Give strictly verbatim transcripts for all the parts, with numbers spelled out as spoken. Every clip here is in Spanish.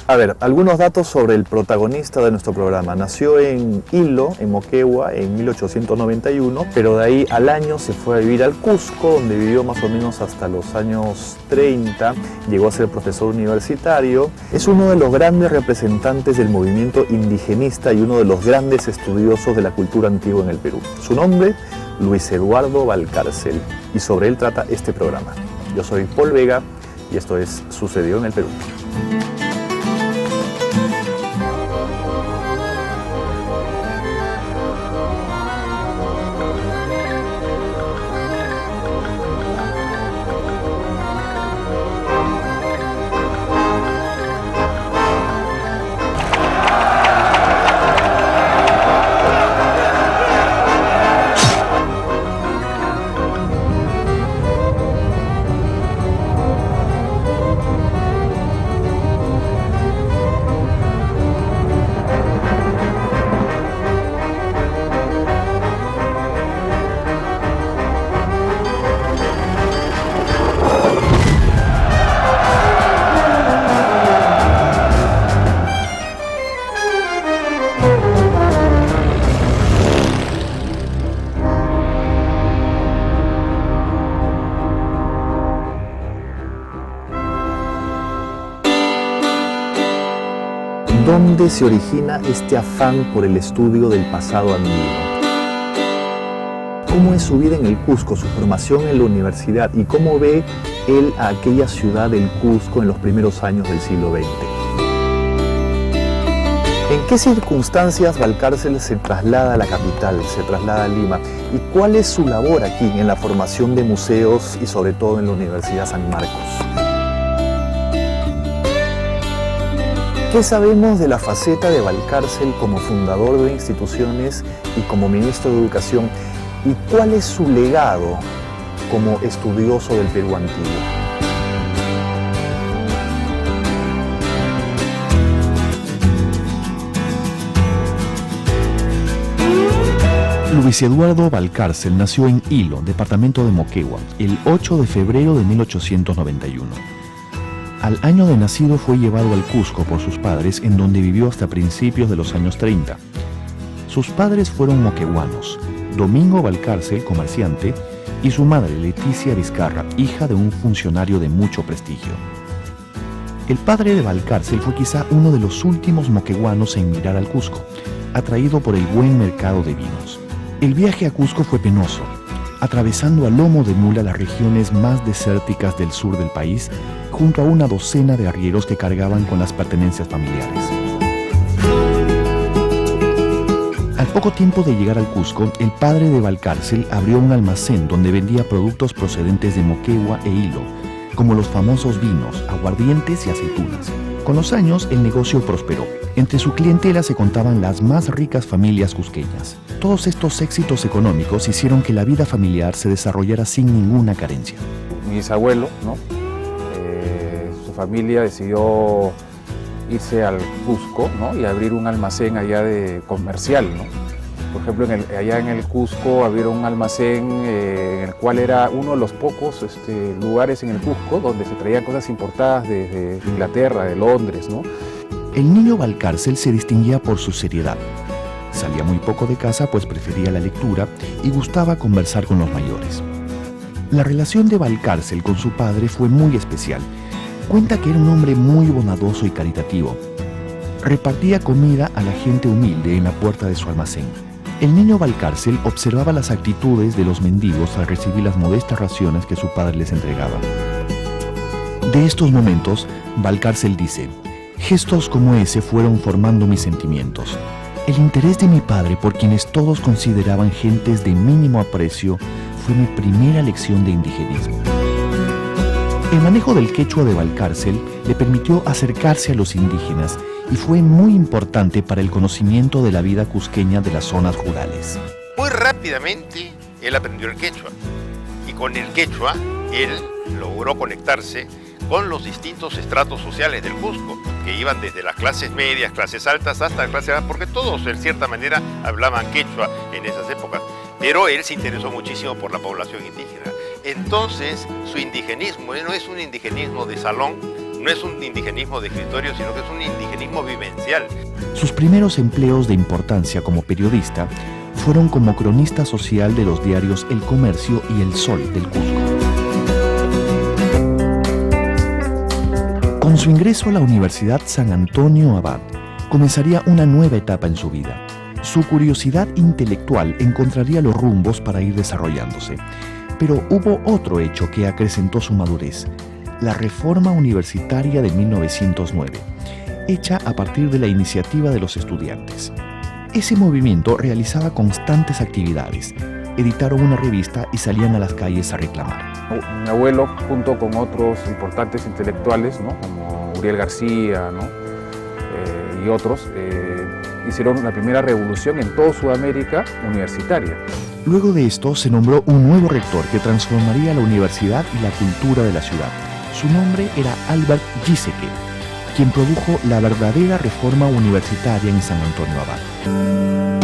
A ver, algunos datos sobre el protagonista de nuestro programa. Nació en Hilo, en Moquegua, en mil ochocientos noventa y uno, pero de ahí al año se fue a vivir al Cusco, donde vivió más o menos hasta los años treinta. Llegó a ser profesor universitario. Es uno de los grandes representantes del movimiento indigenista y uno de los grandes estudiosos de la cultura antigua en el Perú. Su nombre, Luis Eduardo Valcárcel, y sobre él trata este programa. Yo soy Paul Vega y esto es Sucedió en el Perú. ¿Dónde se origina este afán por el estudio del pasado andino? ¿Cómo es su vida en el Cusco, su formación en la universidad y cómo ve él a aquella ciudad del Cusco en los primeros años del siglo veinte? ¿En qué circunstancias Valcárcel se traslada a la capital, se traslada a Lima? ¿Y cuál es su labor aquí en la formación de museos y sobre todo en la Universidad San Marcos? ¿Qué sabemos de la faceta de Valcárcel como fundador de instituciones y como ministro de Educación? ¿Y cuál es su legado como estudioso del Perú antiguo? Luis Eduardo Valcárcel nació en Hilo, departamento de Moquegua, el ocho de febrero de mil ochocientos noventa y uno. Al año de nacido fue llevado al Cusco por sus padres, en donde vivió hasta principios de los años treinta. Sus padres fueron moqueguanos, Domingo Valcárcel, comerciante, y su madre, Leticia Vizcarra, hija de un funcionario de mucho prestigio. El padre de Valcárcel fue quizá uno de los últimos moqueguanos en migrar al Cusco, atraído por el buen mercado de vinos. El viaje a Cusco fue penoso, atravesando a lomo de mula las regiones más desérticas del sur del país, junto a una docena de arrieros que cargaban con las pertenencias familiares. Al poco tiempo de llegar al Cusco, el padre de Valcárcel abrió un almacén donde vendía productos procedentes de Moquegua e Hilo, como los famosos vinos, aguardientes y aceitunas. Con los años, el negocio prosperó. Entre su clientela se contaban las más ricas familias cusqueñas. Todos estos éxitos económicos hicieron que la vida familiar se desarrollara sin ninguna carencia. Mi bisabuelo, ¿no? eh, su familia decidió irse al Cusco, ¿no? Y abrir un almacén allá de comercial, ¿no? Por ejemplo, en el, allá en el Cusco abrieron un almacén eh, en el cual era uno de los pocos este, lugares en el Cusco donde se traían cosas importadas desde Inglaterra, de Londres, ¿no? El niño Valcárcel se distinguía por su seriedad. Salía muy poco de casa, pues prefería la lectura y gustaba conversar con los mayores. La relación de Valcárcel con su padre fue muy especial. Cuenta que era un hombre muy bondadoso y caritativo. Repartía comida a la gente humilde en la puerta de su almacén. El niño Valcárcel observaba las actitudes de los mendigos al recibir las modestas raciones que su padre les entregaba. De estos momentos, Valcárcel dice: gestos como ese fueron formando mis sentimientos. El interés de mi padre por quienes todos consideraban gentes de mínimo aprecio fue mi primera lección de indigenismo. El manejo del quechua de Valcárcel le permitió acercarse a los indígenas y fue muy importante para el conocimiento de la vida cusqueña de las zonas rurales. Muy rápidamente él aprendió el quechua y con el quechua él logró conectarse con los distintos estratos sociales del Cusco, que iban desde las clases medias, clases altas, hasta las clases bajas, porque todos, en cierta manera, hablaban quechua en esas épocas. Pero él se interesó muchísimo por la población indígena. Entonces, su indigenismo no es un indigenismo de salón, no es un indigenismo de escritorio, sino que es un indigenismo vivencial. Sus primeros empleos de importancia como periodista fueron como cronista social de los diarios El Comercio y El Sol del Cusco. Con su ingreso a la Universidad San Antonio Abad, comenzaría una nueva etapa en su vida. Su curiosidad intelectual encontraría los rumbos para ir desarrollándose. Pero hubo otro hecho que acrecentó su madurez: la Reforma Universitaria de mil novecientos nueve, hecha a partir de la iniciativa de los estudiantes. Ese movimiento realizaba constantes actividades. Editaron una revista y salían a las calles a reclamar. Mi abuelo, junto con otros importantes intelectuales, ¿no?, como Uriel García, ¿no?, eh, y otros, eh, hicieron la primera revolución en toda Sudamérica universitaria. Luego de esto se nombró un nuevo rector que transformaría la universidad y la cultura de la ciudad. Su nombre era Albert Giesecke, quien produjo la verdadera reforma universitaria en San Antonio Abad.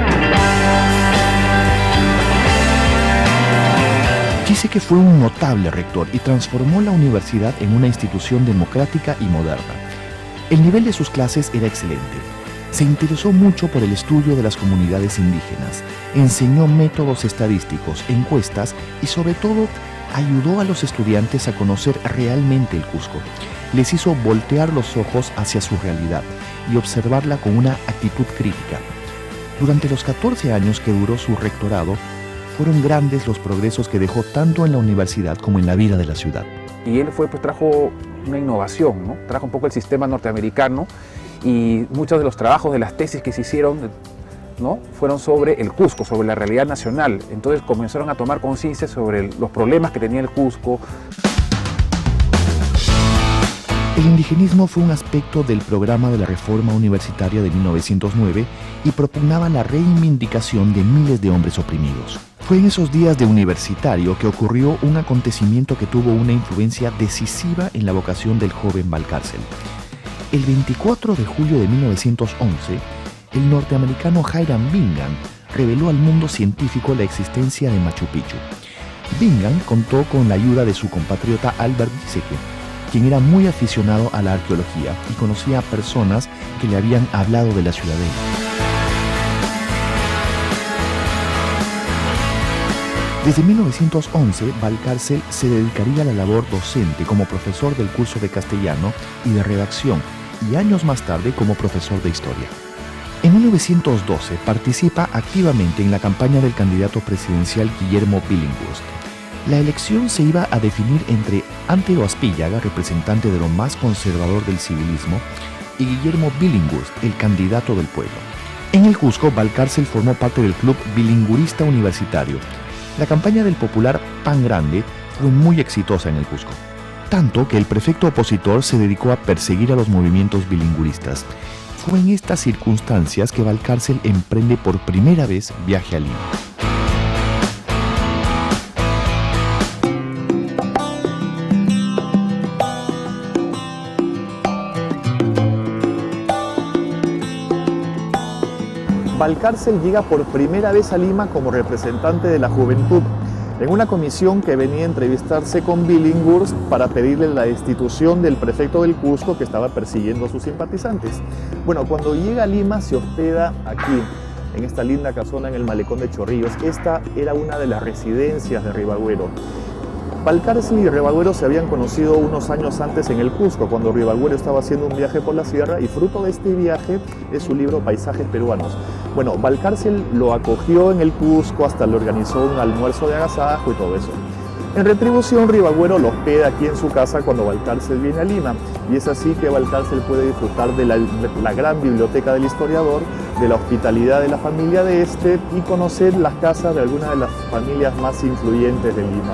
Giesecke fue un notable rector y transformó la universidad en una institución democrática y moderna. El nivel de sus clases era excelente. Se interesó mucho por el estudio de las comunidades indígenas, enseñó métodos estadísticos, encuestas y sobre todo ayudó a los estudiantes a conocer realmente el Cusco. Les hizo voltear los ojos hacia su realidad y observarla con una actitud crítica. Durante los catorce años que duró su rectorado, fueron grandes los progresos que dejó tanto en la universidad como en la vida de la ciudad. Y él fue, pues, trajo una innovación, ¿no? Trajo un poco el sistema norteamericano, y muchos de los trabajos de las tesis que se hicieron, ¿no?, fueron sobre el Cusco, sobre la realidad nacional. Entonces comenzaron a tomar conciencia sobre el, los problemas que tenía el Cusco. El indigenismo fue un aspecto del programa de la Reforma Universitaria de mil novecientos nueve y propugnaba la reivindicación de miles de hombres oprimidos. Fue en esos días de universitario que ocurrió un acontecimiento que tuvo una influencia decisiva en la vocación del joven Valcárcel. El veinticuatro de julio de mil novecientos once, el norteamericano Hiram Bingham reveló al mundo científico la existencia de Machu Picchu. Bingham contó con la ayuda de su compatriota Albert Giesecke, quien era muy aficionado a la arqueología y conocía a personas que le habían hablado de la ciudadela. Desde mil novecientos once, Valcárcel se dedicaría a la labor docente como profesor del curso de castellano y de redacción, y años más tarde como profesor de historia. En mil novecientos doce participa activamente en la campaña del candidato presidencial Guillermo Billinghurst. La elección se iba a definir entre Antero Aspíllaga, representante de lo más conservador del civilismo, y Guillermo Billinghurst, el candidato del pueblo. En el Cusco, Valcárcel formó parte del Club Bilingurista Universitario. La campaña del popular Pan Grande fue muy exitosa en el Cusco, tanto que el prefecto opositor se dedicó a perseguir a los movimientos bilinguristas. Fue en estas circunstancias que Valcárcel emprende por primera vez viaje a Lima. Valcárcel llega por primera vez a Lima como representante de la juventud, en una comisión que venía a entrevistarse con Billinghurst para pedirle la destitución del prefecto del Cusco que estaba persiguiendo a sus simpatizantes. Bueno, cuando llega a Lima se hospeda aquí, en esta linda casona en el malecón de Chorrillos. Esta era una de las residencias de Ribagüero. Valcárcel y Ribagüero se habían conocido unos años antes en el Cusco, cuando Ribagüero estaba haciendo un viaje por la sierra, y fruto de este viaje es su libro Paisajes Peruanos. Bueno, Valcárcel lo acogió en el Cusco, hasta le organizó un almuerzo de agasajo y todo eso. En retribución, Ribagüero lo hospeda aquí en su casa cuando Valcárcel viene a Lima, y es así que Valcárcel puede disfrutar de la, la gran biblioteca del historiador, de la hospitalidad de la familia de este, y conocer las casas de algunas de las familias más influyentes de Lima.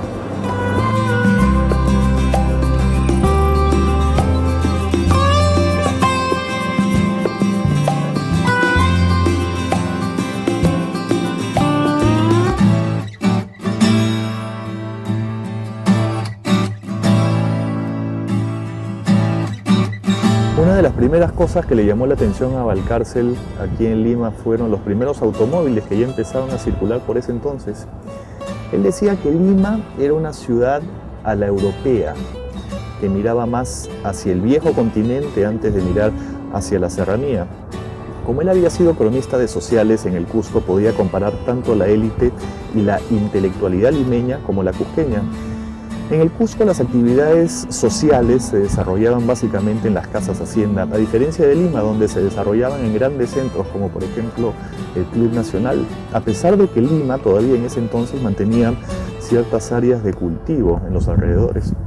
Una de las primeras cosas que le llamó la atención a Valcárcel aquí en Lima fueron los primeros automóviles que ya empezaron a circular por ese entonces. Él decía que Lima era una ciudad a la europea, que miraba más hacia el viejo continente antes de mirar hacia la serranía. Como él había sido cronista de sociales en el Cusco, podía comparar tanto la élite y la intelectualidad limeña como la cusqueña. En el Cusco las actividades sociales se desarrollaban básicamente en las casas hacienda, a diferencia de Lima, donde se desarrollaban en grandes centros, como por ejemplo el Club Nacional, a pesar de que Lima todavía en ese entonces mantenía ciertas áreas de cultivo en los alrededores.